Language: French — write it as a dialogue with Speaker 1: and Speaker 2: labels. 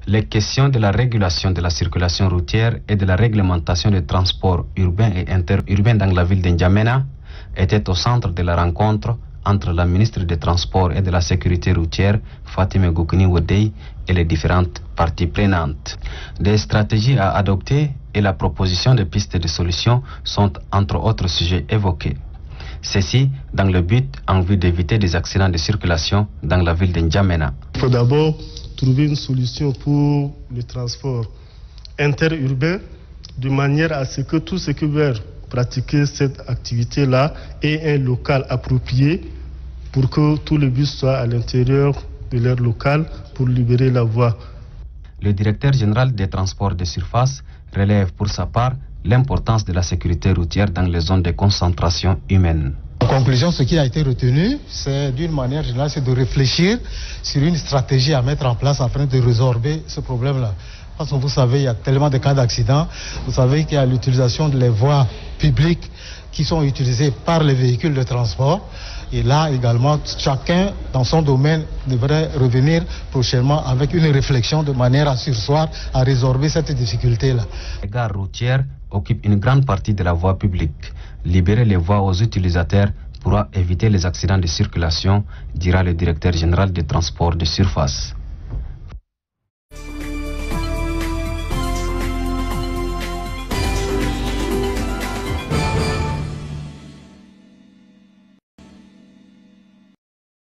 Speaker 1: Les questions de la régulation de la circulation routière et de la réglementation des transports urbains et interurbains dans la ville d'Njamena étaient au centre de la rencontre entre la ministre des Transports et de la Sécurité routière, Fatima Goukouni Wadei, et les différentes parties prenantes. Des stratégies à adopter et la proposition de pistes de solutions sont entre autres sujets évoqués. Ceci dans le but en vue d'éviter des accidents de circulation dans la ville d'Njamena.
Speaker 2: Il faut d'abord trouver une solution pour le transport interurbain de manière à ce que tous ceux qui veulent pratiquer cette activité-là aient un local approprié pour que tous les bus soient à l'intérieur de leur local pour libérer la voie.
Speaker 1: Le directeur général des transports de surface relève pour sa part l'importance de la sécurité routière dans les zones de concentration humaine.
Speaker 3: En conclusion, ce qui a été retenu, c'est d'une manière générale, c'est de réfléchir sur une stratégie à mettre en place afin de résorber ce problème-là. Parce que vous savez, il y a tellement de cas d'accidents. Vous savez qu'il y a l'utilisation des voies publiques qui sont utilisées par les véhicules de transport. Et là également, chacun dans son domaine devrait revenir prochainement avec une réflexion de manière à surseoir, à résorber cette difficulté-là.
Speaker 1: Les gares routières occupent une grande partie de la voie publique. Libérer les voies aux utilisateurs pourra éviter les accidents de circulation, dira le directeur général des transports de surface.